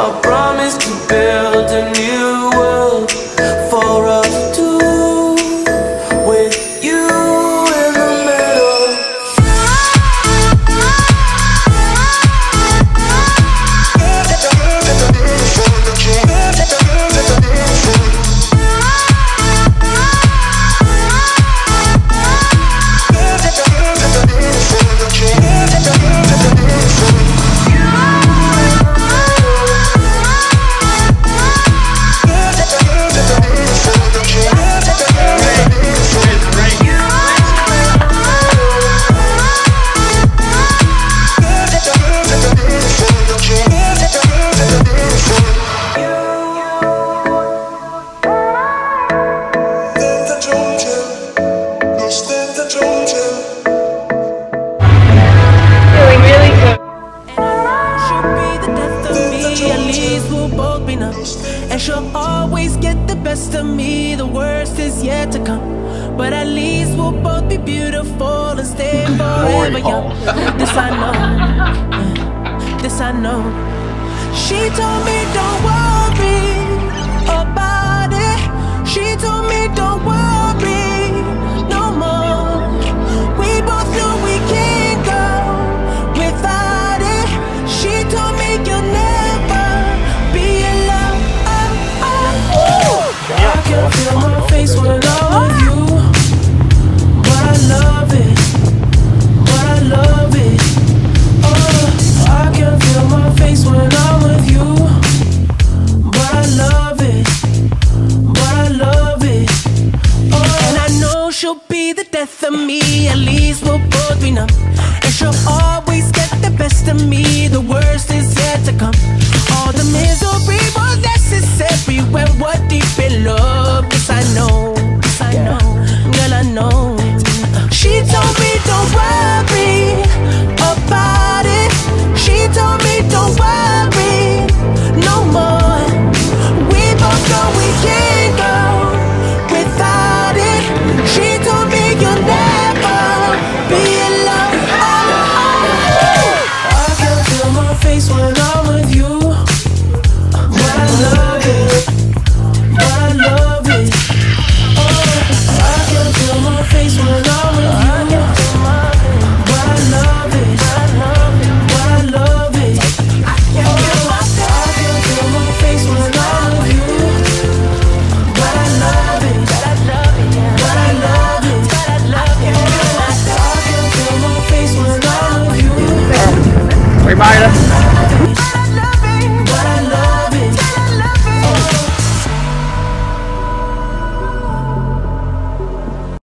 I promise to build a new world for us two, with you in the middle. And she'll always get the best of me. The worst is yet to come, but at least we'll both be beautiful and stay forever young. This I know, this I know. She told me don't worry.